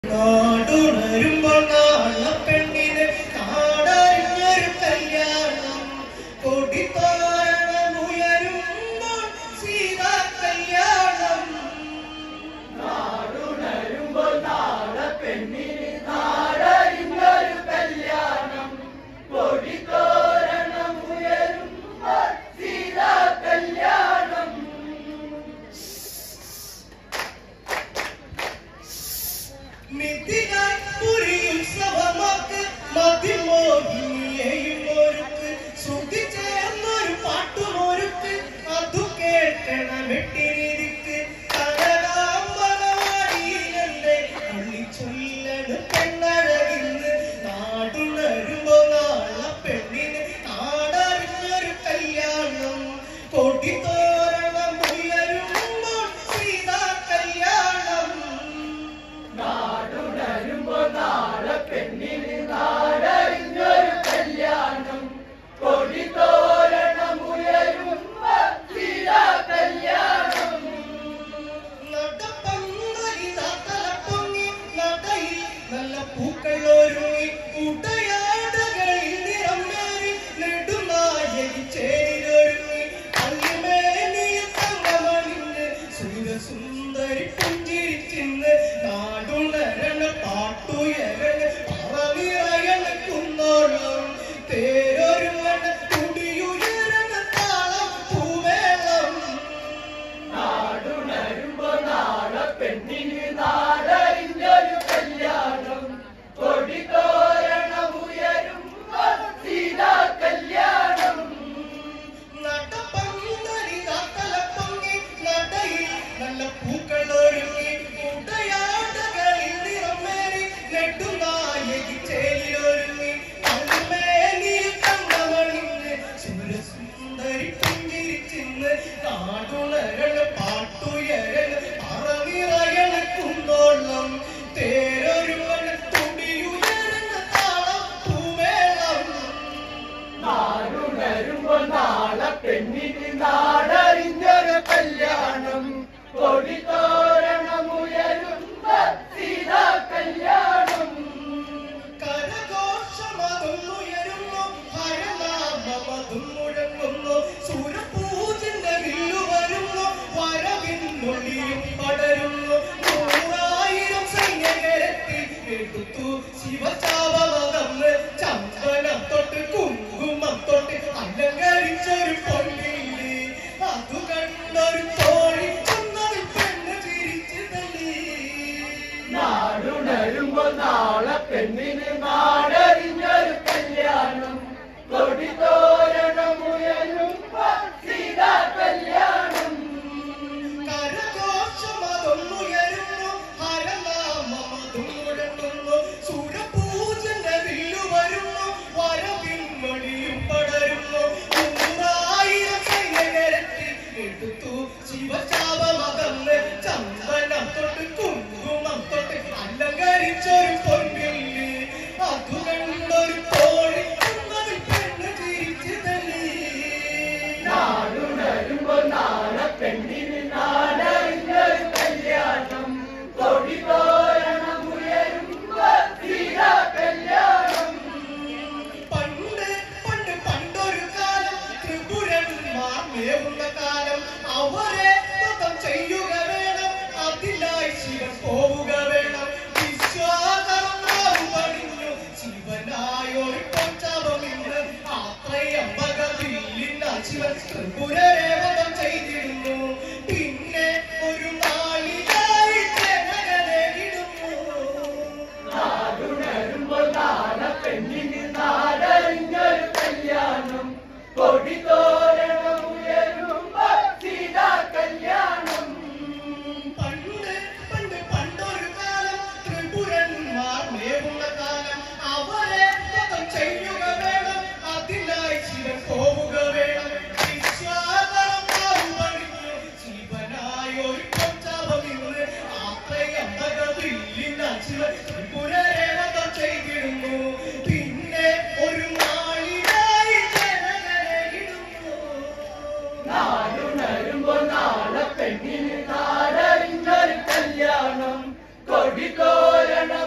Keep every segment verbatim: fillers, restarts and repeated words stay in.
Kodikoranam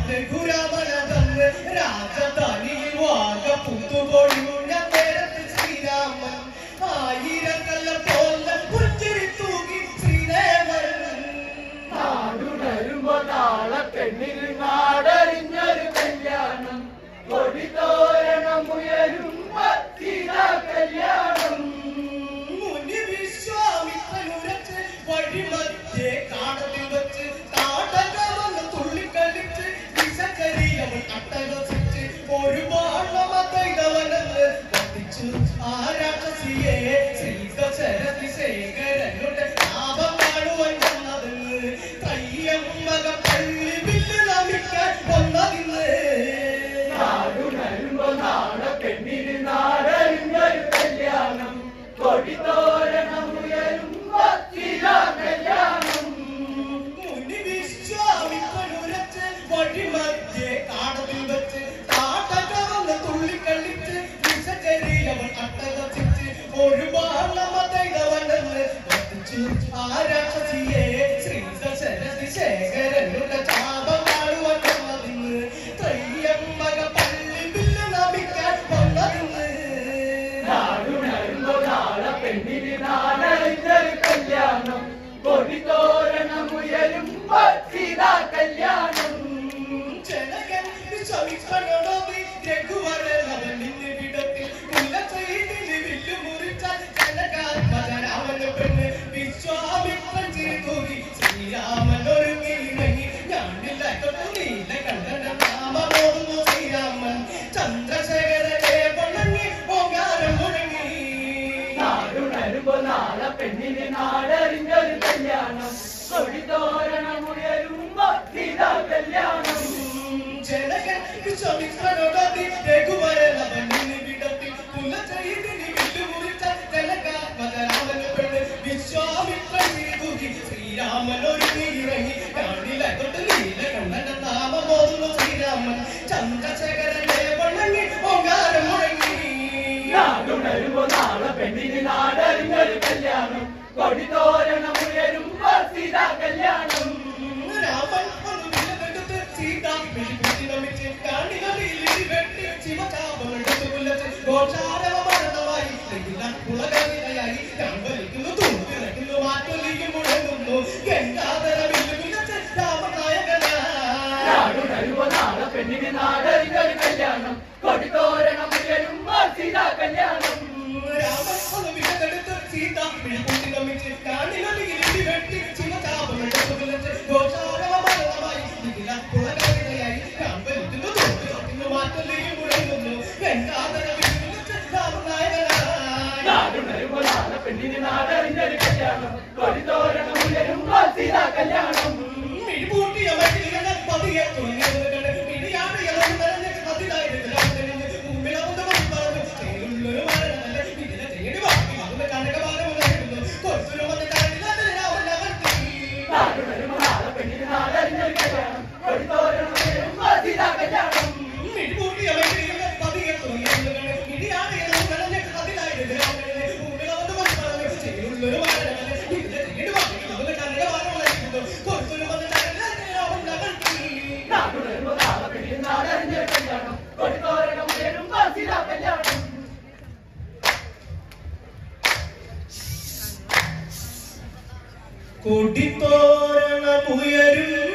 രഘുരാമനതന്ന് രാജധാനിയിൽ വാഗ പുതുകോടി ഞാൻ നേരത്ത് ശ്രീരാമൻ ആയിരക്കല്ല പോലെ പുഞ്ചിരി തൂകി ശ്രീദേവൻ നാടുണരുമ്പോ നാളെ പെണ്ണിൽ നാടറിഞ്ഞൊരു കല്യാണം കൊടിതോരണം ഉയരുമ്പോ സീതാ കല്യാണം മുനി വിശ്വാമിത്രനുരച്ച് വഴിമധ്യേ കാടത്തിൽ വെച്ച് താടകമെന്ന് തുള്ളിക്കളിച്ച് വിഷകരിയവൻ അട്ടഹസിച്ച് ഒരു ബാണമതൈതവനെന്ന് വധിച്ചു ആ രാക്ഷസിയെ ശ്രീകശരതി ശേഖരനുടെ പാപം കാണുവാൻ വന്നതെന്ന് കയ്യമ്മക പള്ളി വില്ല് നമിക്കാൻ വന്നതിന്ന് നാടുണരുമ്പോ നാളെ പെണ്ണിന് നാടറിഞ്ഞൊരു കല്യാണം കൊടിതോരണം ഉയരുമ്പോ സീതാ കല്യാണം മുനി വിശ്വാമിത്രനുരച്ച് വഴിമധ്യേ കാടത്തിൽ വെച്ച് താടകമെന്ന് തുള്ളിക്കളിച്ച് വിഷകരിയവൻ അട്ടഹസിച്ച് ഒരു ബാണമതൈതവനെന്ന് വധിച്ചു ആ രാക്ഷസിയെ ശ്രീകശരതി ശേഖരനുടെ ശാപം കാണുവാൻ വന്നതിന്ന് കയ്യമ്മക പള്ളി വില്ല് നമിക്കാൻ വന്നതിന്ന് നാടുണരുമ്പോ നാളെ പെണ്ണിന് നാടറിഞ്ഞൊരു കല്യാണം കൊടിതോരണം ഉയരുമ്പോ സീതാ കല്യാണം ജനകൻ വിശ്വവിക്രമനോടി രഘുവരനവൻ നിന്നെ വിടത്തിൽ കുലചൈതിന് വില്ലു മുറിച്ചാൽ ജനകാത്മജരാമന് പെണ്ണ് വിശ്വാമിത്രൻ ചിരിതൂകി ശ്രീരാമൻ ഒരുങ്ങിയിറങ്ങി ഞാനില്ല തൊട്ടു നീല കണ്ടന നാമമോടുന്നു ശ്രീരാമൻ ചന്ദ്രശേഖരനെ വണങ്ങി ഓങ്കാരം മുഴങ്ങി നാടുണരുമ്പോ നാളെ പെണ്ണിന് നാടറിഞ്ഞൊരു കല്യാണം കൊടിതോരണം ഉയരുമ്പോ സീതാ കല്യാണം ജനകൻ വിശ്വമിത്രനോടി രഘുവരനവൻ നിന്നെ വിടത്തിൽ കുലചൈതിന് വില്ലു മുറിച്ചാൽ ജനകാത്മജരാമന് പെണ്ണ് വിശ്വാമിത്രൻ ചിരിതൂകി ശ്രീരാമൻ ഒരുങ്ങിയിറങ്ങി ഞാനില്ല തൊട്ട് നീല കണ്ണന നാമമോതുന്നു ശ്രീരാമൻ ചന്ദ്രശേഖരനെ വണങ്ങി ഓങ്കാരം മുഴങ്ങി നാടുണരുമ്പോ നാളെ പെണ്ണിന് നാടറിഞ്ഞൊരു കല്യാണം കൊടിതോരണം ഉയരുമ്പോ സീതാ കല്യാണം രാമൻ ഒന്ന് വിലക്കെടുത്ത് സീത വിളിപ്പിച്ച് നമിച്ച് കാണികളിൽ വെട്ടി ശിവചാപമെടുത്ത് കുലച്ച് ഘോഷാരവമാനമായി കുളകവിതയായി ഞാൻ വലിക്കുന്നു തൂക്കിറക്കുന്നു മാറ്റൊലിക്ക് മുഴങ്ങുന്നു ഗംഗാധരവില്ല് വിലച്ച് രാമനായകനാ നാടുണരുമ്പോ നാളെ പെണ്ണിന് നാടറിഞ്ഞൊരു കല്യാണം കൊടിതോരണം ഉയരുമ്പോ സീതാ കല്യാണം രാമൻ ഒന്ന് വിലക്കെടുത്ത് സീത വിളിപ്പിച്ച് നമിച്ച് കാണികളിൽ വെട്ടി ശിവചാപമെടുത്ത് കുലച്ച് ഘോഷാരവമാനമായി കുളകവിതയായി ഞാൻ വലിക്കുന്നു തൂക്കിറക്കുന്നു മാറ്റൊലിക്ക് മുഴങ്ങുന്നു ഗംഗാധരവില്ല് വിലച്ച് രാമനായകനാ നാടുണരുമ്പോ നാളെ പെണ്ണിന് നാടറിഞ്ഞൊരു കല്യാണം കൊടിതോരണം ഉയരുമ്പോ സീതാ കല്യാണം മിഴിപൂട്ടിയ മറ്റിലിങ്ങനെ പതിയെ തുണിയുന്നത് മിഴിയാണ് ഇളവ് നിറഞ്ഞ് അതിലായിട്ട് തെളിഞ്ഞ് മുമ്പിലവന്ന് പറഞ്ഞു ചേരുള്ളൊരു മരണമല്ല ഇതിനെ തേടി വാങ്ങി വന്ന് കനകഭാരമുണ്ടായിരുന്നു കുറച്ചൊരു വന്ന് കരയില്ലാതെ രാവൻ അകർത്തി നാടുണരുമ്പോ നാളെ പെണ്ണിന് നാടറിഞ്ഞൊരു കല്യാണം കൊടിതോരണം ഉയരുമ്പോ സീതാ കല്യാണം മിഴിപൂട്ടിയ മറ്റിലിങ്ങനെ പതിയെ തുണിയുന്നത് മിഴിയാണ് ഇളവ് നിറഞ്ഞ് അതിലായിട്ട് മുമ്പിലവന്ന് പറഞ്ഞു ചേരുള്ളൊരു മരണമല്ല ഇതിനെ തേടി വാങ്ങി വന്ന് കനകഭാരമുണ്ടായിരുന്നു കുറച്ചൊരു വന്ന് കരയില്ലാതെ രാവൻ അകർത്തി നാടുണരുമ്പോ നാളെ പെണ്ണിന് നാടറിഞ്ഞൊരു കല്യാണം കൊടിതോരണം ഉയരുമ്പോ സീതാ കല്യാണം കൊടിത്തോരണമുയരും